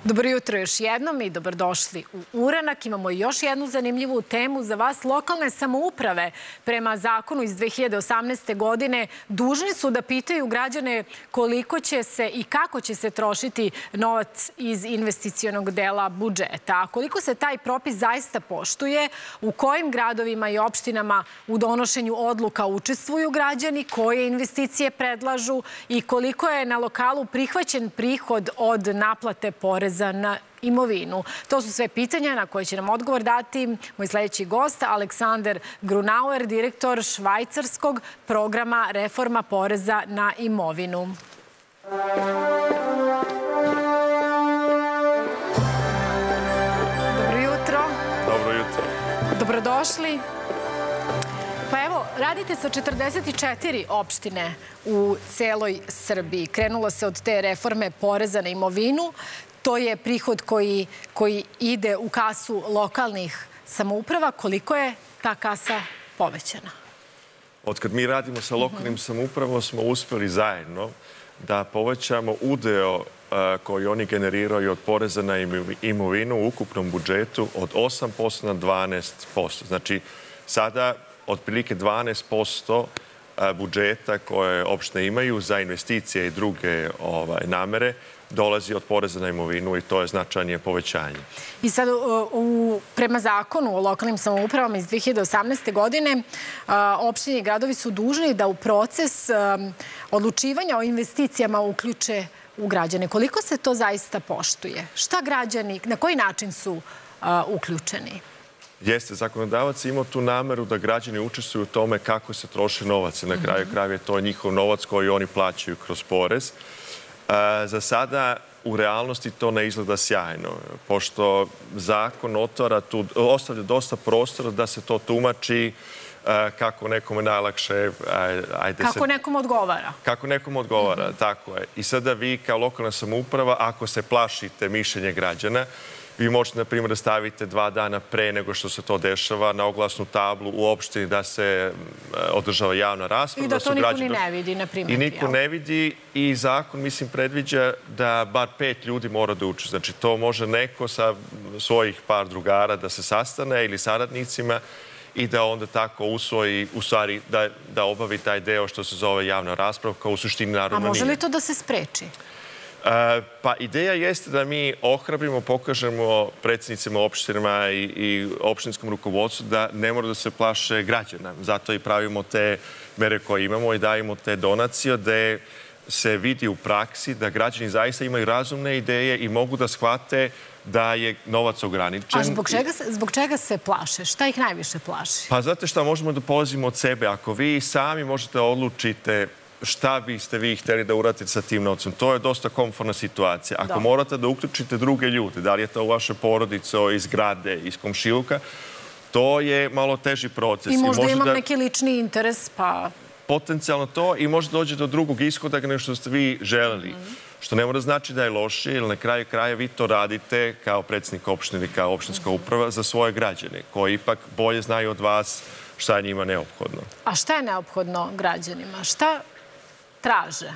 Dobro jutro još jednom i dobrodošli u Uranak. Imamo još jednu zanimljivu temu za vas. Lokalne samouprave prema zakonu iz 2018. godine dužni su da pitaju građane koliko će se i kako će se trošiti novac iz investicionog dela budžeta. A koliko se taj propis zaista poštuje, u kojim gradovima i opštinama u donošenju odluka učestvuju građani, koje investicije predlažu i koliko je na lokalu prihvaćen prihod od naplate poreza na imovinu. To su sve pitanja na koje će nam odgovor dati moj sledeći gost, Aleksandar Grunauer, direktor švajcarskog programa Reforma poreza na imovinu. Dobro jutro. Dobro jutro. Dobrodošli. Pa evo, radite sa 44 opštine u celoj Srbiji. Krenulo se od te reforme poreza na imovinu. To je prihod koji ide u kasu lokalnih samouprava. Koliko je ta kasa povećana? Od kad mi radimo sa lokalnim samoupravama smo uspeli zajedno da povećamo udeo koji oni generiraju od poreza na imovinu u ukupnom budžetu od 8% na 12%. Znači, sada otprilike 12% budžeta koje opštine imaju za investicije i druge namere dolazi od poreza na imovinu i to je značajnije povećanje. I sad, prema zakonu o lokalnim samoupravama iz 2018. godine, opštine i gradovi su dužni da u proces odlučivanja o investicijama uključe u građane. Koliko se to zaista poštuje? Šta građani, na koji način su uključeni? Jeste, zakonodavac imao tu nameru da građani učestvuju u tome kako se troši novac. Na kraju krajeva je to njihov novac koji oni plaćaju kroz porez. Za sada u realnosti to ne izgleda sjajno, pošto zakon ostavlja dosta prostora da se to tumači kako nekome najlakše... Kako nekom odgovara. Kako nekom odgovara, tako je. I sada vi kao lokalna samouprava, ako se plašite mišljenje građana, vi možete, na primjer, da stavite 2 dana pre nego što se to dešava na oglasnu tablu u opštini da se održava javna rasprava. I da to niko ni ne vidi, na primjer. I niko ne vidi i zakon, mislim, predviđa da bar 5 ljudi mora da uči. Znači, to može neko sa svojih par drugara da se sastane ili saradnicima i da onda tako usvoji, u stvari, da obavi taj deo što se zove javna rasprava, kao u suštini naravno nije. A može li to da se spreči? Pa ideja jeste da mi ohrabrimo, pokažemo predsjednicima opštinama i opštinskom rukovodstvu da ne mora da se plaše građana. Zato i pravimo te mere koje imamo i dajemo te donacije gde se vidi u praksi da građani zaista imaju razumne ideje i mogu da shvate da je novac ograničen. A zbog čega se plaše? Šta ih najviše plaši? Pa znate šta, možemo da polazimo od sebe. Ako vi sami možete odlučite šta biste vi hteli da uradite sa tim novcem. To je dosta komfortna situacija. Ako morate da uključite druge ljude, da li je to vaše porodice, iz grade, iz komšiluka, to je malo teži proces. I možda imam neki lični interes, pa... Potencijalno to i možda dođe do drugog ishoda nego što ste vi želeli. Što ne mora znači da je loše, jer na kraju kraja vi to radite kao predsjednik opštine ili kao opštinska uprava za svoje građane, koji ipak bolje znaju od vas šta je njima neophodno. A šta je neophodno građanima? Šta traže?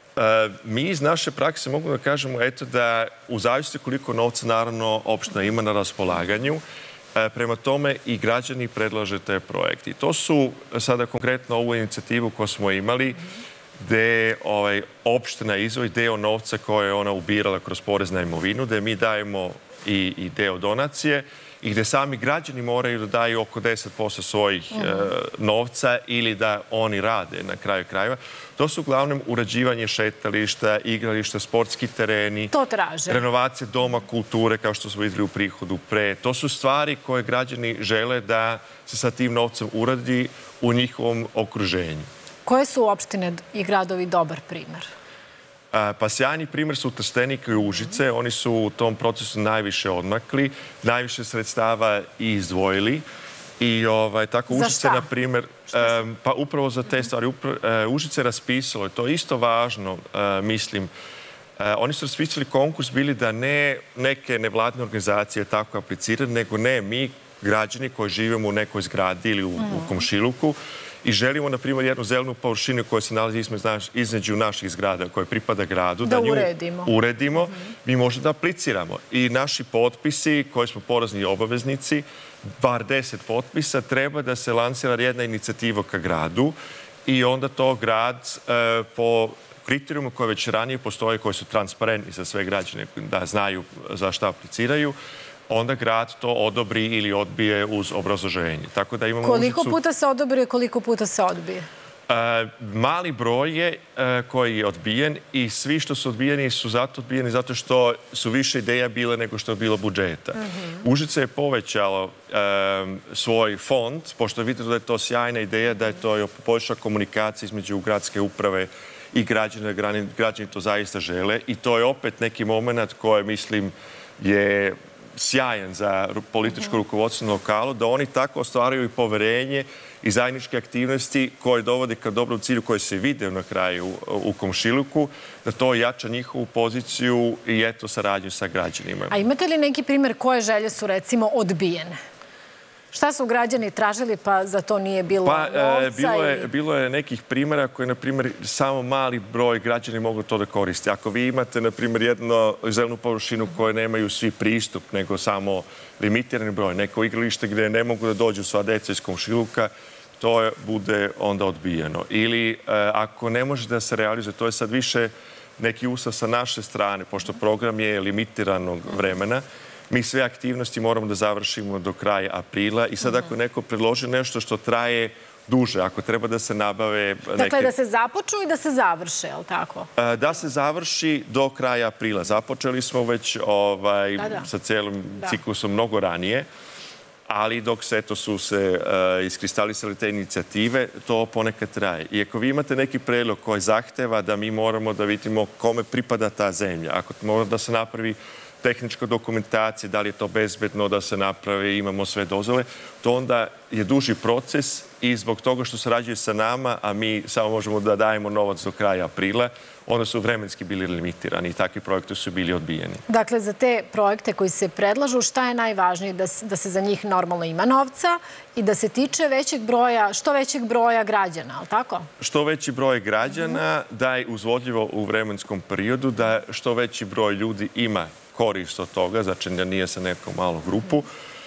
Mi iz naše prakse mogu da kažemo da u zavisnosti koliko novca naravno opština ima na raspolaganju, prema tome i građani predlaže te projekte. I to su sada konkretno ovu inicijativu koju smo imali gde opština izvoji deo novca koje je ona ubirala kroz porez na imovinu, gde mi dajemo i deo donacije i gde sami građani moraju da daju oko 10% svojih novca ili da oni rade na kraju krajeva. To su uglavnom urađivanje šetališta, igrališta, sportski tereni. To traže. Renovacije doma kulture, kao što smo videli u prihodu pre. To su stvari koje građani žele da se sa tim novcem uradi u njihovom okruženju. Koje su opštine i gradovi dobar primer? Pa sjajni primjer su Trstenik i Užice. Oni su u tom procesu najviše odmakli, najviše sredstava i izdvojili. I tako Užice, na primjer, pa upravo za te stvari. Užice je raspisalo, to je isto važno, mislim. Oni su raspisali konkurs, bili da ne neke nevladne organizacije tako aplicirane, nego ne mi, građani koji živimo u nekoj zgradi ili u komšiluku i želimo, na primjer, jednu zelenu površinu koja se nalazi između naših zgrada, koja pripada gradu, da nju uredimo, mi možemo da apliciramo. I naši potpisi, koji smo porezni obaveznici, bar 10 potpisa, treba da se lansira jedna inicijativa ka gradu i onda to grad po kriterijuma koje već ranije postoje, koji su transparentni za sve građane, da znaju za šta apliciraju, onda grad to odobri ili odbije uz obrazloženje. Tako da imamo koliko puta se odobri i koliko puta se odbije? Mali broj je koji je odbijen i svi što su odbijeni su zato odbijeni zato što su više ideja bile nego što je bilo budžeta. Užice je povećalo svoj fond, pošto vidite da je to sjajna ideja, da je to poboljša komunikacija između gradske uprave i građani to zaista žele i to je opet neki moment koji, mislim, je sjajan za političko rukovodstvo na lokalu, da oni tako ostvaraju i poverenje i zajedničke aktivnosti koje dovode ka dobrom cilju koji se vide na kraju u komšiluku, da to jača njihovu poziciju i eto saradnju sa građanima. A imate li neki primjer koje želje su recimo odbijene? Šta su građani tražili pa za to nije bilo novca? Bilo je nekih primjera koje, na primjer, samo mali broj građani mogu to da koriste. Ako vi imate, na primjer, jednu zelenu površinu koje nemaju svi pristup, nego samo limitirani broj, neko igralište gdje ne mogu da dođu sva deca iz komšiluka, to bude onda odbijeno. Ili ako ne može da se realizuje, to je sad više neki uslov sa naše strane, pošto program je limitiranog vremena, mi sve aktivnosti moramo da završimo do kraja aprila i sad ako neko predloži nešto što traje duže, ako treba da se nabave neke... Dakle, da se započnu i da se završe, je li tako? Da se završi do kraja aprila. Započeli smo već sa cijelim ciklusom mnogo ranije, ali dok su se iskristalisale te inicijative, to ponekad traje. I ako vi imate neki predlog koji zahteva da mi moramo da vidimo kome pripada ta zemlja, ako mora da se napravi tehnička dokumentacija, da li je to bezbedno da se napravi, imamo sve dozvole, to onda je duži proces i zbog toga što sarađuju sa nama, a mi samo možemo da dajemo novac do kraja aprila, onda su vremenski bili limitirani i takvi projekti su bili odbijeni. Dakle, za te projekte koji se predlažu, šta je najvažnije? Da se za njih normalno ima novca i da se tiče što većeg broja građana, ali tako? Što veći broj građana, da je uzvodljivo u vremenskom periodu, da što veći broj ljudi ima korist od toga, znači da nije sa nekom malom grupu,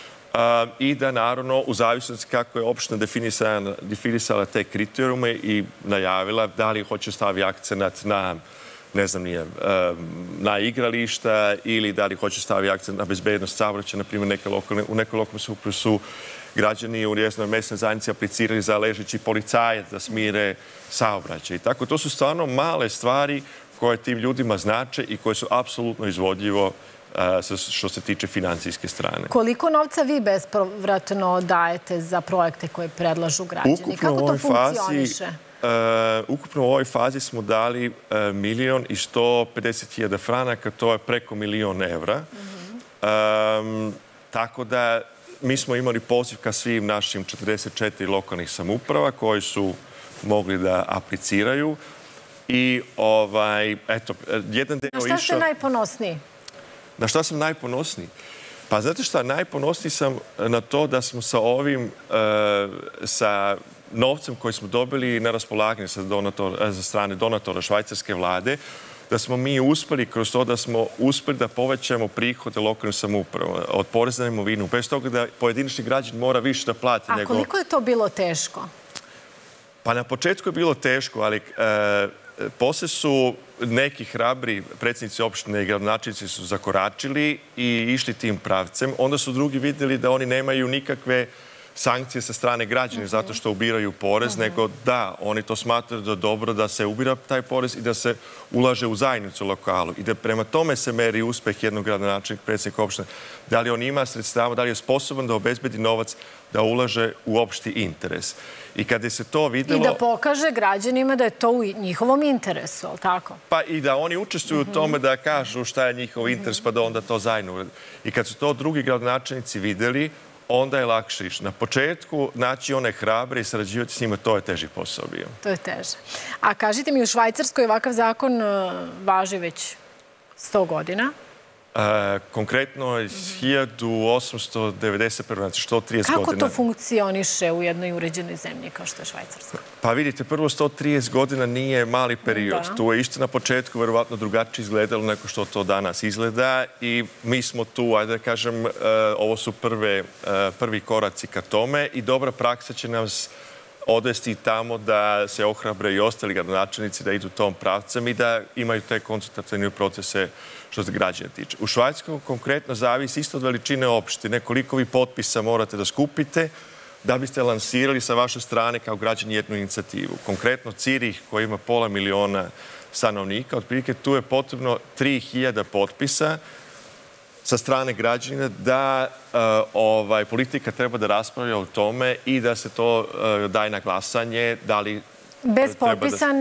i da naravno u zavisnosti kako je opština definisala te kriterijume i najavila da li hoće stavi akcenat na, ne znam nije, na igrališta ili da li hoće stavi akcenat na bezbednost saobraćaja, na primjer u nekoj lokalnoj samoupravi su građani u njeznoj mesnoj zajednici aplicirali za ležeći policajac da smire saobraćaj. I tako, to su stvarno male stvari koje tim ljudima znače i koje su apsolutno izvodljivo što se tiče financijske strane. Koliko novca vi bespovratno dajete za projekte koje predlažu građani? Kako to funkcioniše? Ukupno u ovoj fazi smo dali 1.150.000 franaka, to je preko 1.000.000 evra. Tako da mi smo imali poziv ka svim našim 44 lokalnih samouprava koji su mogli da apliciraju. I, eto, jedan deo išao... Na šta ste najponosniji? Na šta sam najponosniji? Pa znate šta, najponosniji sam na to da smo sa novcem koji smo dobili na raspolaganje za strane donatora švajcarske vlade, da smo mi uspeli kroz to da smo uspeli da povećamo prihode lokalnim samoupravama od poreza na imovinu, bez toga da pojedinačni građan mora više da plati nego... A koliko je to bilo teško? Pa na početku je bilo teško, ali posle su neki hrabri predsjednici opštine i gradonačelnici su zakoračili i išli tim pravcem. Onda su drugi vidjeli da oni nemaju nikakve sankcije sa strane građana zato što ubiraju porez, nego da, oni to smatraju da je dobro da se ubira taj porez i da se ulaže u zajednicu lokalu. I da prema tome se meri uspeh jednog gradonačelnika, predsjednika opštine. Da li on ima sredstava, da li je sposoban da obezbedi novac da ulaže u opšti interes. I kada se to videlo... I da pokaže građanima da je to u njihovom interesu, ali tako? Pa i da oni učestvuju u tome da kažu šta je njihov interes, pa da onda to zajedno urade. I kad su to drugi gradonačelnici videli, onda je lakše išlo. Na početku naći one hrabre i sarađivati s njima, to je teži posao bio. To je teže. A kažite mi, u Švajcarskoj ovakav zakon važi već 100 godina. Konkretno 1891. znači 130 godina. Kako to funkcioniše u jednoj uređenoj zemlji kao što je Švajcarska? Pa vidite, prvo 130 godina nije mali period. Tu je isto na početku verovatno drugačije izgledalo nego što to danas izgleda i mi smo tu, ajde da kažem, ovo su prvi koraci ka tome i dobra praksa će nas odvesti tamo da se ohrabre i ostali gradonačelnici da idu tom pravcem i da imaju te konsultativne procese što se građana tiče. U Švajcarskoj konkretno zavisi isto od veličine opštine, koliko vi potpisa morate da skupite da biste lansirali sa vaše strane kao građani jednu inicijativu. Konkretno Cirih koji ima 500.000 stanovnika, otprilike tu je potrebno 3000 potpisa sa strane građana da politika treba da raspravlja o tome i da se to daje na glasanje, da li... Bez potpisa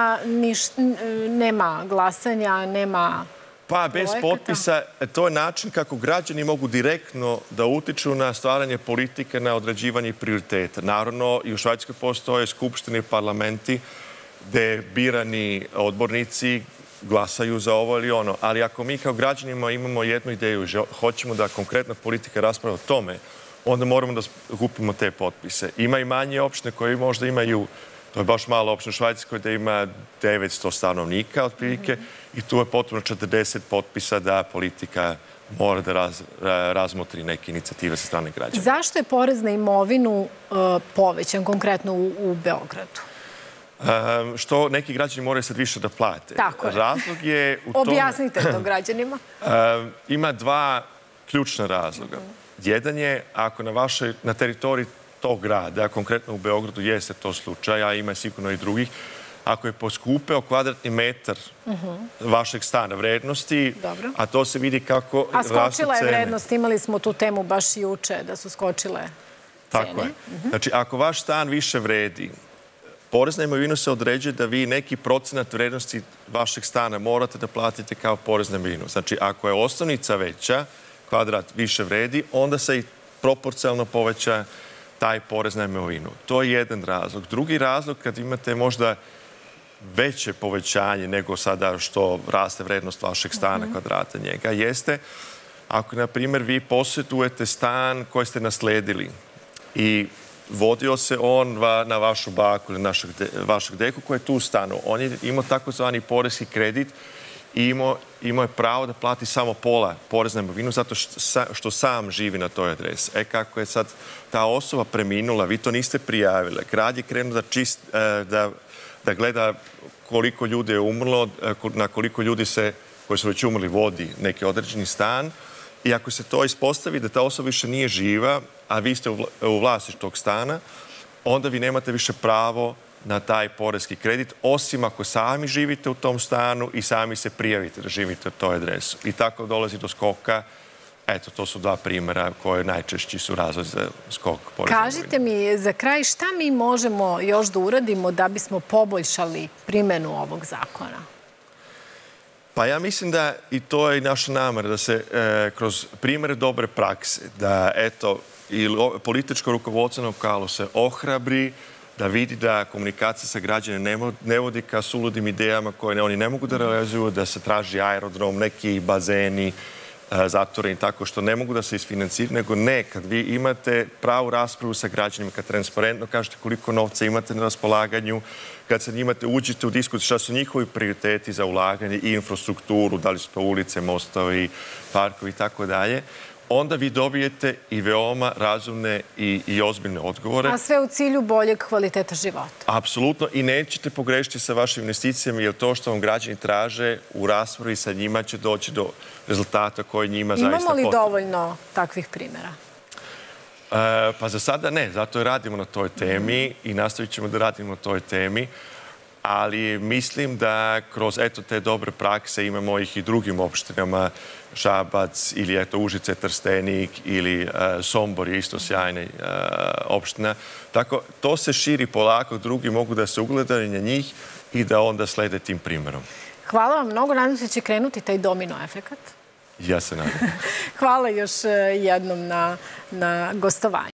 nema glasanja, nema... Pa, bez potpisa, to je način kako građani mogu direktno da utiču na stvaranje politike, na određivanje prioriteta. Naravno, i u Švajcarskoj postoje skupštine i parlamenti gde birani odbornici glasaju za ovo ili ono. Ali ako mi kao građanima imamo jednu ideju, hoćemo da konkretna politika raspravlja o tome, onda moramo da kupimo te potpise. Ima i manje opštine koje možda imaju, to je baš malo opština u Švajcarskoj, da ima 900 stanovnika otprilike i tu je potrebno 40 potpisa da politika mora da razmotri neke inicijative sa strane građana. Zašto je porez na imovinu povećan konkretno u Beogradu? Što neki građani moraju sad više da plate. Tako je. Razlog je u tome... Objasnite to građanima. Ima dva ključna razloga. Jedan je, ako na teritoriji tog grada, konkretno u Beogradu jeste to slučaj, a ima sigurno i drugih, ako je poskupeo kvadratni metar vašeg stana vrednosti, a to se vidi kako rastu cene. A skočila je vrednost, imali smo tu temu baš juče, da su skočile cene. Tako je. Znači, ako vaš stan više vredi, porez na imovinu se određuje da vi neki procenat vrednosti vašeg stana morate da platite kao porez na imovinu. Znači, ako je osnovnica veća, kvadrat više vredi, onda se i proporcionalno poveća taj porez na imovinu. To je jedan razlog. Drugi razlog, kad imate možda veće povećanje nego sada što raste vrednost vašeg stana, kvadrata njega, jeste ako, na primjer, vi posjedujete stan koji ste nasledili i vodio se on na vašu baku ili vašeg deku koji je tu u stanu. On je imao takozvani porezki kredit i imao je pravo da plati samo pola porez na imovinu zato što sam živi na toj adresi. Kako je sad ta osoba preminula, vi to niste prijavili. Grad je krenuo da gleda koliko ljudi je umrlo, na koliko ljudi koji su već umrli vodi neki određeni stan i ako se to ispostavi da ta osoba više nije živa, a vi ste u vlasništvu tog stana, onda vi nemate više pravo na taj porezki kredit, osim ako sami živite u tom stanu i sami se prijavite da živite u toj adresu. I tako dolazi do skoka. Eto, to su dva primjera koje najčešći su razlog za skok poreza. Kažite mi za kraj šta mi možemo još da uradimo da bismo poboljšali primjenu ovog zakona? Pa ja mislim da i to je naša namera, da se kroz primjere dobre prakse, da eto, i političko rukovodstvo na lokalu se ohrabri, da vidi da komunikacija sa građanima ne vodi ka suludim idejama koje oni ne mogu da realizuju, da se traži aerodrom, neki bazeni, zatvoreni, tako što ne mogu da se isfinansiraju, nego ne, kad vi imate pravu raspravu sa građanima, kad transparentno kažete koliko novca imate na raspolaganju, kad se njima uđete u diskusiju šta su njihovi prioriteti za ulaganje i infrastrukturu, da li su to ulice, mostovi, parkovi i tako dalje, onda vi dobijete i veoma razumne i ozbiljne odgovore. A sve u cilju boljeg kvaliteta života. Apsolutno. I nećete pogrešiti sa vašim investicijama, jer to što vam građani traže u raspravi sa njima će doći do rezultata koji njima zaista potrebno. Imamo li dovoljno takvih primjera? Pa za sada ne. Zato i radimo na toj temi i nastavit ćemo da radimo na toj temi. Ali mislim da kroz te dobre prakse imamo ih i drugim opštinama, Šabac ili Užice, Trstenik ili Sombor je isto sjajna opština. Tako, to se širi polako, drugi mogu da se ugledaju na njih i da onda slede tim primjerom. Hvala vam mnogo, nadam se će krenuti taj domino efekat. Ja se nadam. Hvala još jednom na gostovanju.